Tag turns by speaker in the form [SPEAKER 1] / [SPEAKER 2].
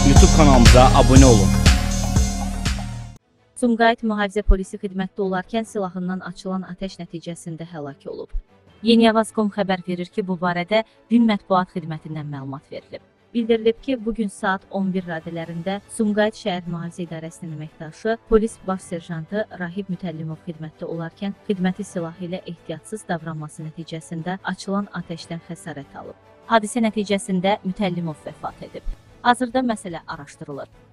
[SPEAKER 1] YouTube kanalımıza abunə olun.
[SPEAKER 2] Sumqayıt mühafizə polisi xidmətdə olarkən silahından açılan atəş nəticəsində həlak olub. Yeniyavaz.com xəbər verir ki, bu barədə gün mətbuat xidmətindən məlumat verilib. Bildirilib ki, bugün saat 11 radələrində Sumqayıt şəhər mühafizə idarəsinin əməkdaşı, polis baş serjantı Rahib Mütəllimov xidmətdə olarkən xidməti silahı ilə ehtiyatsız davranması nəticəsində açılan atəşdən xəsarət alıb. Hadisə nəticəsində Mütəllimov vəfat edib. Hazırda məsələ araşdırılır.